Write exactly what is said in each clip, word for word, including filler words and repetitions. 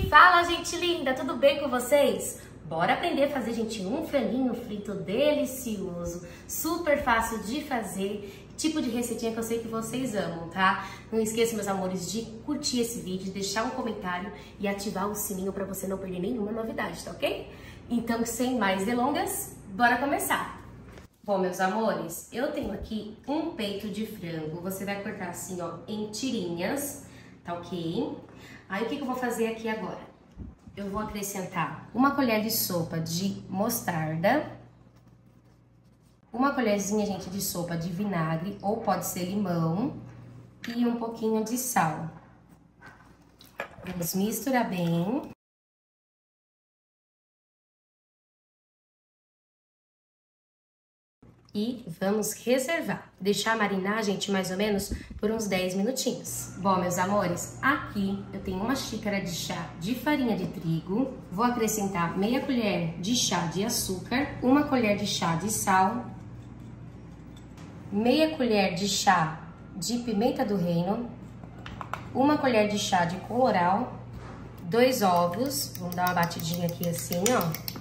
Fala, gente linda, tudo bem com vocês? Bora aprender a fazer, gente, um franguinho frito delicioso, super fácil de fazer, tipo de receitinha que eu sei que vocês amam, tá? Não esqueça, meus amores, de curtir esse vídeo, deixar um comentário e ativar o sininho para você não perder nenhuma novidade, tá ok? Então, sem mais delongas, bora começar! Bom, meus amores, eu tenho aqui um peito de frango, você vai cortar assim, ó, em tirinhas, tá ok? Aí, o que que eu vou fazer aqui agora? Eu vou acrescentar uma colher de sopa de mostarda, uma colherzinha, gente, de sopa de vinagre, ou pode ser limão, e um pouquinho de sal. Vamos misturar bem. E vamos reservar, deixar marinar, gente, mais ou menos por uns dez minutinhos. Bom, meus amores, aqui eu tenho uma xícara de chá de farinha de trigo, vou acrescentar meia colher de chá de açúcar, uma colher de chá de sal, meia colher de chá de pimenta do reino, uma colher de chá de colorau, dois ovos, vamos dar uma batidinha aqui assim, ó.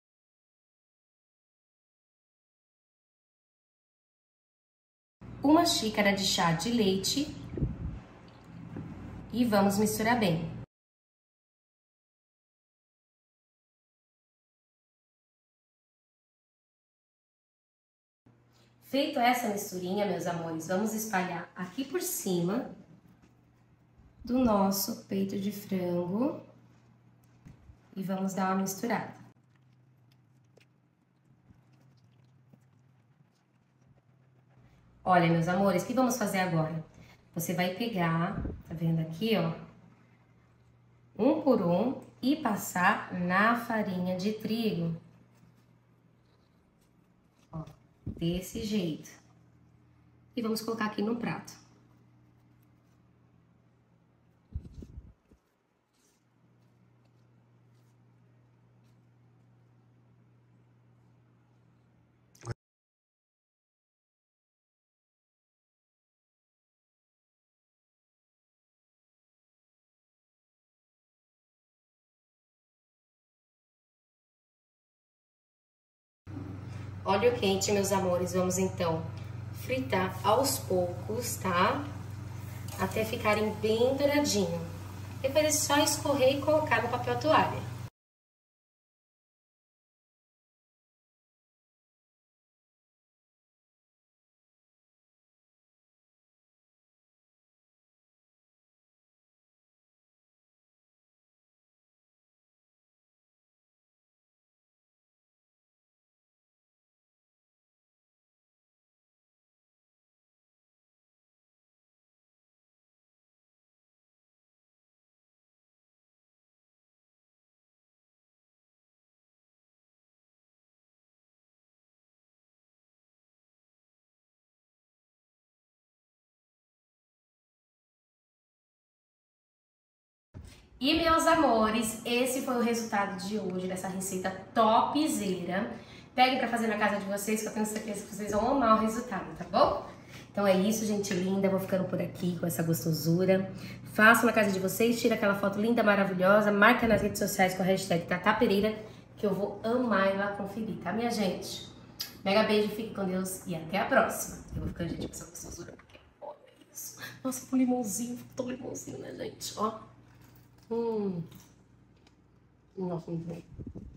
Uma xícara de chá de leite e vamos misturar bem. Feito essa misturinha, meus amores, vamos espalhar aqui por cima do nosso peito de frango e vamos dar uma misturada. Olha, meus amores, o que vamos fazer agora? Você vai pegar, tá vendo aqui, ó, um por um e passar na farinha de trigo. Ó, desse jeito. E vamos colocar aqui no prato. Óleo quente, meus amores, vamos então fritar aos poucos, tá? Até ficarem bem douradinho. Depois é só escorrer e colocar no papel toalha. E, meus amores, esse foi o resultado de hoje dessa receita topzera. Peguem pra fazer na casa de vocês, que eu tenho certeza que vocês vão amar o resultado, tá bom? Então é isso, gente linda. Vou ficando por aqui com essa gostosura. Façam na casa de vocês, tira aquela foto linda, maravilhosa, marca nas redes sociais com a hashtag Tata Pereira, que eu vou amar ir lá conferir, tá, minha gente? Mega beijo, fique com Deus e até a próxima. Eu vou ficando, gente, com essa gostosura, porque olha isso. Nossa, com limãozinho, ficou limãozinho, né, gente? Ó. Hum. Nossa, muito bom.